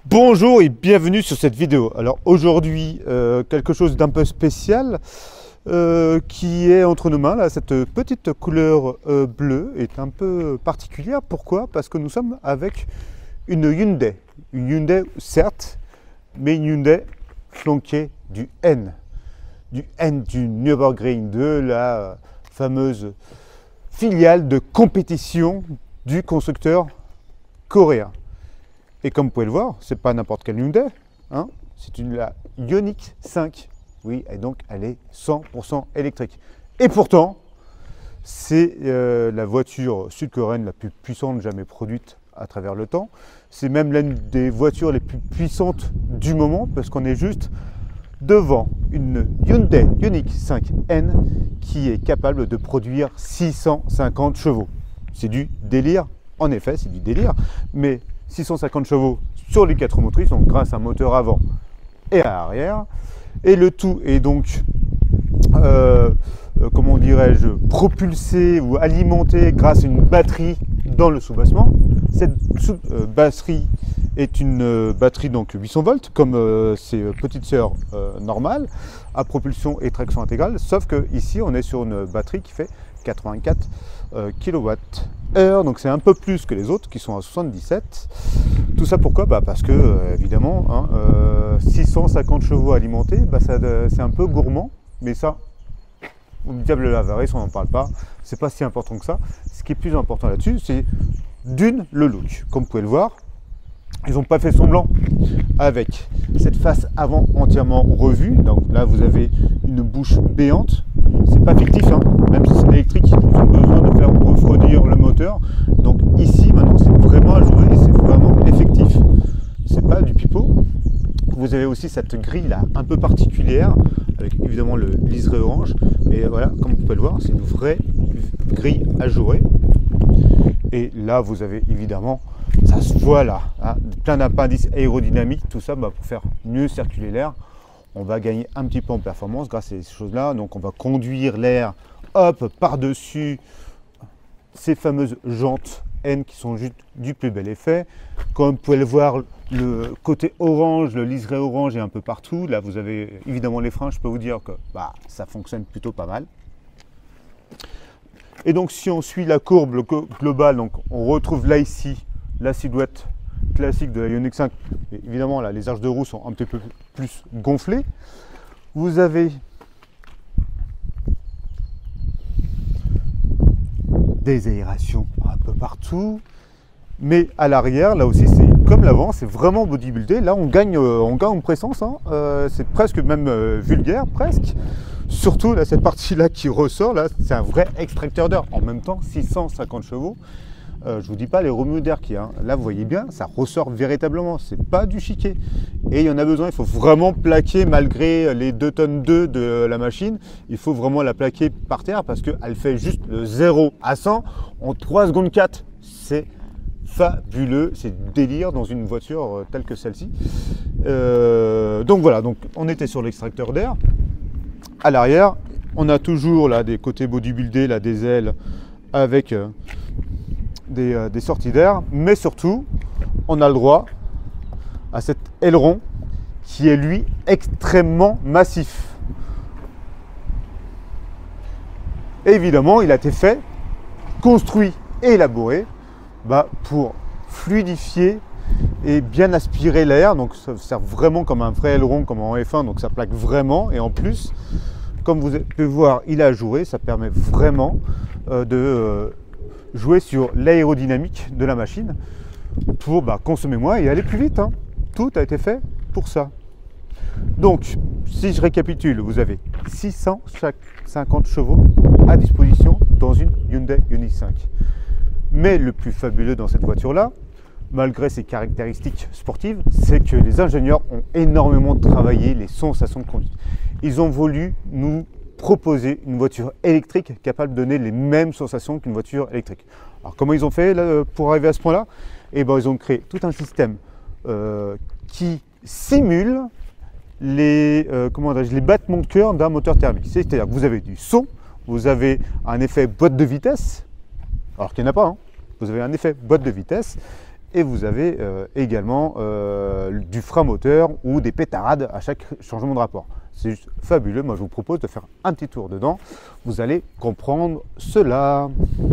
Bonjour et bienvenue sur cette vidéo. Alors aujourd'hui, quelque chose d'un peu spécial qui est entre nos mains. Là, cette petite couleur bleue est un peu particulière. Pourquoi? Parce que nous sommes avec une Hyundai. Une Hyundai, certes, mais une Hyundai flanquée du N. Du N, du Nürburgring, de la fameuse filiale de compétition du constructeur coréen. Et comme vous pouvez le voir, c'est pas n'importe quelle Hyundai, hein, c'est la Ioniq 5. Oui, et donc elle est 100% électrique. Et pourtant, c'est la voiture sud-coréenne la plus puissante jamais produite à travers le temps. C'est même l'une des voitures les plus puissantes du moment, parce qu'on est juste devant une Hyundai Ioniq 5N qui est capable de produire 650 chevaux. C'est du délire, en effet, c'est du délire, mais 650 chevaux sur les 4 motrices, donc grâce à un moteur avant et à arrière. Et le tout est donc, comment dirais-je, propulsé ou alimenté grâce à une batterie dans le sous-bassement. Cette batterie est une batterie donc 800 volts, comme ses petites sœurs normales, à propulsion et traction intégrale, sauf que ici on est sur une batterie qui fait 84 kWh, donc c'est un peu plus que les autres qui sont à 77. Tout ça pourquoi? Parce que évidemment, hein, 650 chevaux alimentés, c'est un peu gourmand, mais ça, au diable la avarice, on n'en parle pas, c'est pas si important que ça. Ce qui est plus important là-dessus, c'est d'une, le look. Comme vous pouvez le voir, ils n'ont pas fait semblant avec cette face avant entièrement revue. Donc là, vous avez une bouche béante. C'est pas fictif, hein. Même si c'est électrique, ils ont besoin de faire refroidir le moteur. Donc ici, maintenant, c'est vraiment à jouer et c'est vraiment effectif. C'est pas du pipeau. Vous avez aussi cette grille là, un peu particulière, avec évidemment le liseré orange. Mais voilà, comme vous pouvez le voir, c'est une vraie grille à jouer. Et là, vous avez évidemment, ça se voit là, hein, plein d'appendices aérodynamiques, tout ça pour faire mieux circuler l'air. On va gagner un petit peu en performance grâce à ces choses-là. Donc on va conduire l'air, hop, par-dessus ces fameuses jantes N qui sont juste du plus bel effet. Comme vous pouvez le voir, le côté orange, le liseré orange est un peu partout. Là, vous avez évidemment les freins. Je peux vous dire que ça fonctionne plutôt pas mal. Et donc si on suit la courbe globale, donc on retrouve là ici la silhouette classique de la Ioniq 5. Et évidemment là les arches de roue sont un petit peu plus gonflées. Vous avez des aérations un peu partout, mais à l'arrière là aussi c'est comme l'avant, c'est vraiment bodybuildé. Là on gagne en présence, hein. C'est presque même vulgaire presque. Surtout là, cette partie-là qui ressort, là, c'est un vrai extracteur d'air. En même temps, 650 chevaux. Je vous dis pas les remous d'air qu'il y a. Hein. Là, vous voyez bien, ça ressort véritablement. C'est pas du chiquet. Et il y en a besoin. Il faut vraiment plaquer, malgré les 2 tonnes 2 de la machine. Il faut vraiment la plaquer par terre parce qu'elle fait juste le 0 à 100 en 3 secondes 4. C'est fabuleux. C'est délire dans une voiture telle que celle-ci. Donc voilà. Donc on était sur l'extracteur d'air. À l'arrière, on a toujours là des côtés bodybuildés, là des ailes avec des sorties d'air, mais surtout, on a le droit à cet aileron qui est lui extrêmement massif. Et évidemment, il a été fait, construit et élaboré pour fluidifier et bien aspirer l'air, donc ça sert vraiment comme un vrai aileron comme en F1, donc ça plaque vraiment. Et en plus, comme vous pouvez voir, il a joué, ça permet vraiment de jouer sur l'aérodynamique de la machine pour consommer moins et aller plus vite, hein. Tout a été fait pour ça. Donc si je récapitule, vous avez 650 chevaux à disposition dans une Hyundai Ioniq 5. Mais le plus fabuleux dans cette voiture là, malgré ses caractéristiques sportives, c'est que les ingénieurs ont énormément travaillé les sensations de conduite. Ils ont voulu nous proposer une voiture électrique capable de donner les mêmes sensations qu'une voiture électrique. Alors comment ils ont fait là, pour arriver à ce point-là? Eh bien, ils ont créé tout un système qui simule les battements de cœur d'un moteur thermique. C'est-à-dire que vous avez du son, vous avez un effet boîte de vitesse, alors qu'il n'y en a pas, hein. Vous avez un effet boîte de vitesse, Et vous avez également du frein moteur ou des pétarades à chaque changement de rapport. C'est juste fabuleux. Moi, je vous propose de faire un petit tour dedans. Vous allez comprendre cela.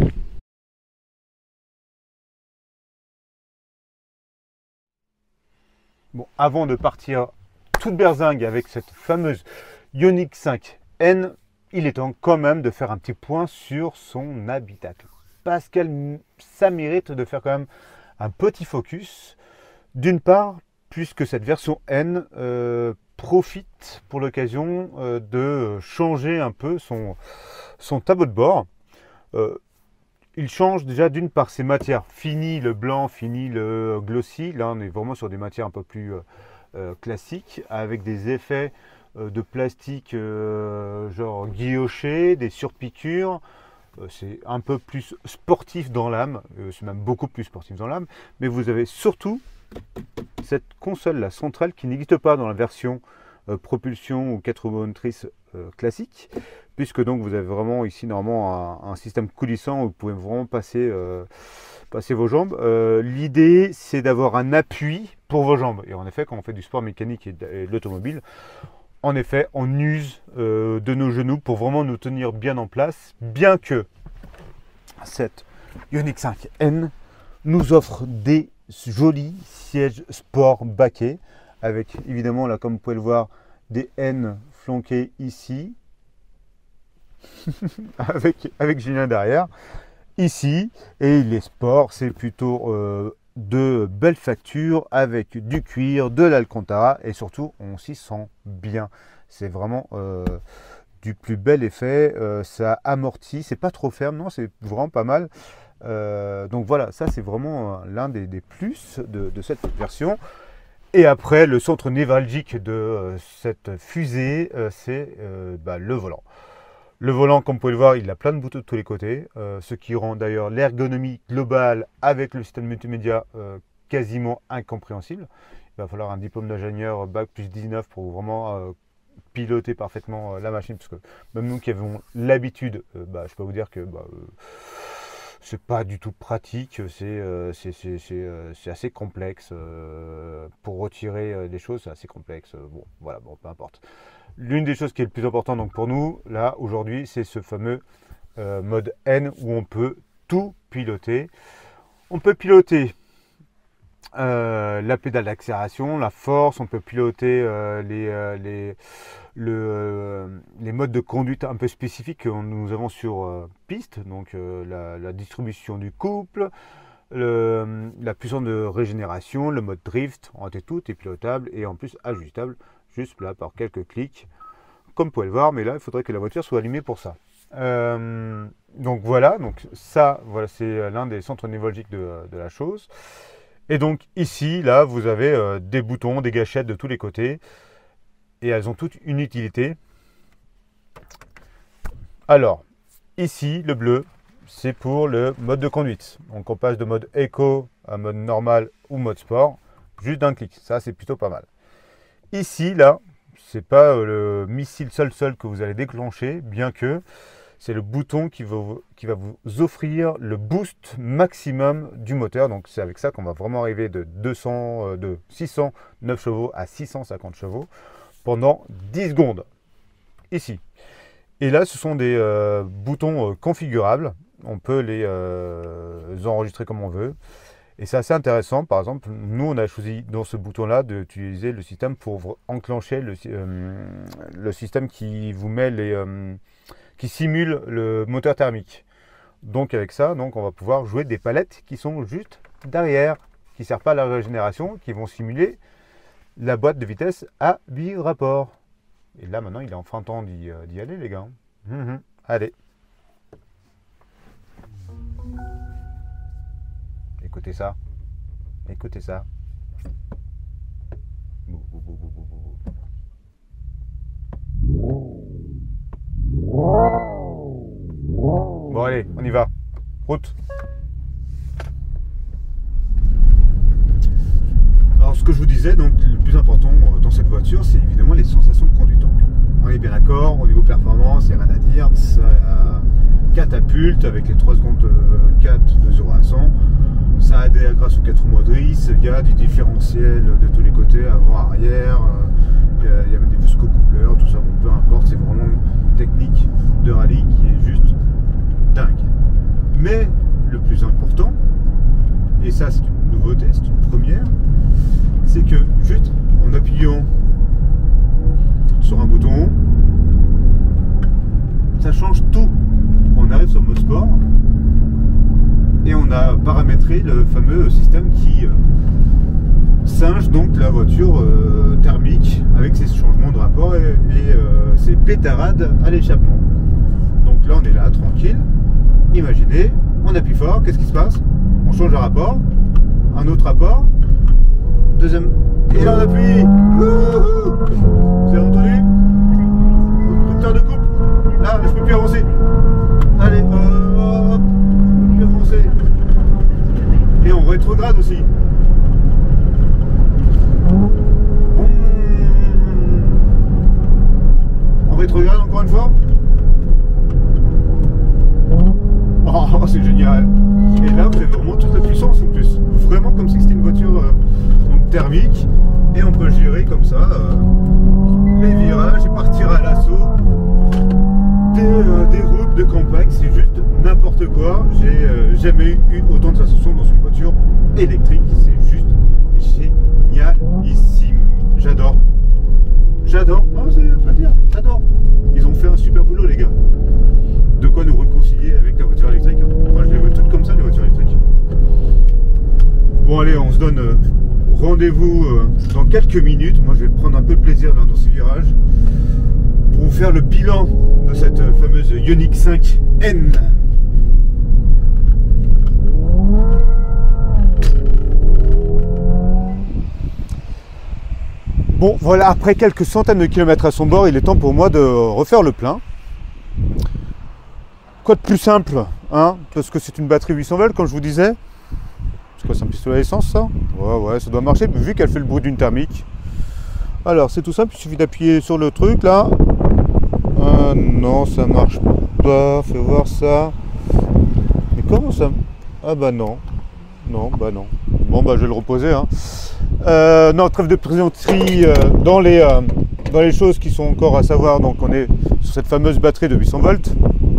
Bon, avant de partir toute berzingue avec cette fameuse Ioniq 5N, il est temps quand même de faire un petit point sur son habitacle. Parce que ça mérite de faire quand même un petit focus. D'une part, puisque cette version N profite pour l'occasion de changer un peu son tableau de bord. Il change déjà d'une part ses matières. Fini le blanc, fini le glossy. Là, on est vraiment sur des matières un peu plus classiques, avec des effets de plastique genre guilloché, des surpiqûres. C'est un peu plus sportif dans l'âme, c'est même beaucoup plus sportif dans l'âme, mais vous avez surtout cette console-là centrale qui n'existe pas dans la version propulsion ou 4 roues motrices classique, puisque donc vous avez vraiment ici normalement un système coulissant où vous pouvez vraiment passer vos jambes. L'idée, c'est d'avoir un appui pour vos jambes, et en effet quand on fait du sport mécanique et de l'automobile, en effet, on use de nos genoux pour vraiment nous tenir bien en place, bien que cette Ioniq 5N nous offre des jolis sièges sport baquets, avec évidemment, là comme vous pouvez le voir, des N flanqués ici, avec Julien derrière, ici, et les sports, c'est plutôt de belles factures avec du cuir, de l'Alcantara, et surtout on s'y sent bien. C'est vraiment du plus bel effet, ça amortit, c'est pas trop ferme, non, c'est vraiment pas mal. Donc voilà, ça c'est vraiment l'un des plus de cette version. Et après, le centre névralgique de cette fusée, c'est le volant. Le volant, comme vous pouvez le voir, il a plein de boutons de tous les côtés, ce qui rend d'ailleurs l'ergonomie globale avec le système multimédia quasiment incompréhensible. Il va falloir un diplôme d'ingénieur bac plus 19 pour vraiment piloter parfaitement la machine, parce que même nous qui avons l'habitude, je peux vous dire que c'est pas du tout pratique, c'est assez complexe. Pour retirer des choses, c'est assez complexe. Bon, voilà, bon, peu importe. L'une des choses qui est le plus important donc pour nous, là, aujourd'hui, c'est ce fameux mode N où on peut tout piloter. On peut piloter la pédale d'accélération, la force, on peut piloter les modes de conduite un peu spécifiques que nous avons sur piste, donc la distribution du couple, la puissance de régénération, le mode drift, en fait, tout est pilotable et en plus ajustable juste là par quelques clics, comme vous pouvez le voir, mais là il faudrait que la voiture soit allumée pour ça. Donc voilà, c'est l'un des centres névralgiques de la chose. Et donc ici, là, vous avez des boutons, des gâchettes de tous les côtés, et elles ont toutes une utilité. Alors, ici, le bleu, c'est pour le mode de conduite. Donc on passe de mode éco à mode normal ou mode sport, juste d'un clic. Ça, c'est plutôt pas mal. Ici, là, c'est pas le missile seul que vous allez déclencher, bien que c'est le bouton qui va vous offrir le boost maximum du moteur. Donc c'est avec ça qu'on va vraiment arriver de 609 chevaux à 650 chevaux pendant 10 secondes. Ici. Et là, ce sont des boutons configurables. On peut les enregistrer comme on veut. Et c'est assez intéressant. Par exemple, nous, on a choisi dans ce bouton-là d'utiliser le système pour enclencher le système qui vous met qui simule le moteur thermique. Donc avec ça, on va pouvoir jouer des palettes qui sont juste derrière, qui ne servent pas à la régénération, qui vont simuler la boîte de vitesse à 8 rapports. Et là maintenant, il est enfin temps d'y aller les gars. Allez. Écoutez ça. Écoutez ça. Bon allez, on y va. Route. Alors ce que je vous disais, donc le plus important dans cette voiture, c'est évidemment les sensations de conduite. Donc, on est bien d'accord, au niveau performance, il n'y a rien à dire. Ça catapulte avec les 3 secondes 4 de 0 à 100. Ça adhère grâce aux 4 roues pare-brise, il y a des différentiels de tous les côtés, avant, arrière, il y a même des fusco-coupleurs, tout ça, bon, peu importe, c'est vraiment une technique de rallye qui est juste dingue. Mais le plus important, et ça c'est une nouveauté, c'est une première, c'est que juste en appuyant sur un bouton, ça change tout. On arrive sur le mode sport et on a paramétré le fameux système qui singe donc la voiture thermique avec ses changements de rapport et ses pétarades à l'échappement. Donc là on est là tranquille. Imaginez, on appuie fort, qu'est-ce qui se passe? On change de rapport, un autre rapport, deuxième, et là on appuie. Vous avez entendu? Rupteur de couple. Là je peux plus avancer. Allez, hop, je peux plus avancer. Et on rétrograde aussi. On rétrograde encore une fois. Oh, c'est génial. Et là, vous avez vraiment toute la puissance en plus. Vraiment comme si c'était une voiture donc thermique. Et on peut gérer comme ça les virages et partir à l'assaut des routes de campagne. C'est juste n'importe quoi. J'ai jamais eu autant de sensations dans une voiture électrique. C'est juste génialissime. J'adore. J'adore. Non, c'est pas dire. J'adore. Ils ont fait un super boulot, les gars. De quoi nous réconcilier avec la voiture électrique. Moi, je les vois toutes comme ça, les voitures électriques. Bon, allez, on se donne rendez-vous dans quelques minutes. Moi, je vais prendre un peu de plaisir dans ces virages pour vous faire le bilan de cette fameuse Ioniq 5N. Bon, voilà, après quelques centaines de kilomètres à son bord, il est temps pour moi de refaire le plein. Quoi de plus simple, hein, parce que c'est une batterie 800 volts, comme je vous disais. C'est quoi, c'est un pistolet à essence, ça? Ouais, ça doit marcher, vu qu'elle fait le bruit d'une thermique. Alors, c'est tout simple, il suffit d'appuyer sur le truc, là. Ah non, ça marche pas, fais voir ça. Mais comment ça? Ah bah non. Non, bah non. Bon, bah je vais le reposer, hein. Non, trêve de plaisanterie dans les choses qui sont encore à savoir. Donc on est sur cette fameuse batterie de 800 volts.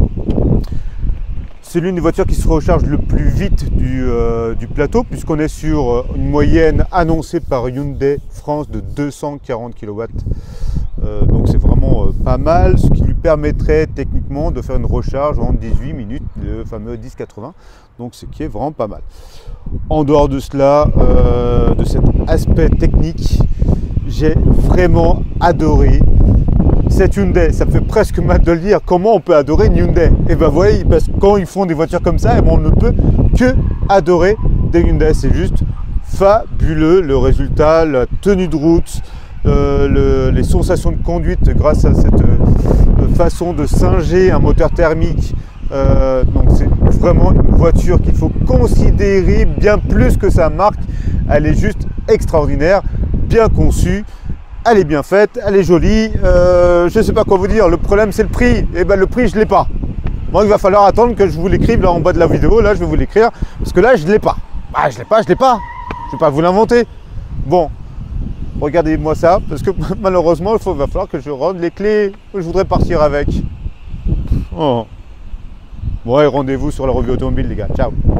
C'est l'une des voitures qui se recharge le plus vite du plateau, puisqu'on est sur une moyenne annoncée par Hyundai France de 240 kW. Donc c'est vraiment pas mal, ce qui lui permettrait techniquement de faire une recharge en 18 minutes, le fameux 10-80. Donc ce qui est vraiment pas mal. En dehors de cela, de cet aspect technique, j'ai vraiment adoré cette Hyundai. Ça me fait presque mal de le dire. Comment on peut adorer une Hyundai? Et ben voyez, parce que quand ils font des voitures comme ça, on ne peut que adorer des Hyundai. C'est juste fabuleux le résultat, la tenue de route, les sensations de conduite grâce à cette façon de singer un moteur thermique. Donc c'est vraiment une voiture qu'il faut considérer bien plus que sa marque. Elle est juste extraordinaire, bien conçue, elle est bien faite, elle est jolie. Je ne sais pas quoi vous dire. Le problème c'est le prix. Et ben le prix je l'ai pas. Bon, il va falloir attendre que je vous l'écrive là en bas de la vidéo. Là je vais vous l'écrire parce que là je l'ai pas. Ah, je l'ai pas. Je vais pas vous l'inventer. Bon, regardez-moi ça parce que malheureusement il va falloir que je rende les clés que je voudrais partir avec. Oh. Bon, et rendez-vous sur la revue automobile, les gars. Ciao.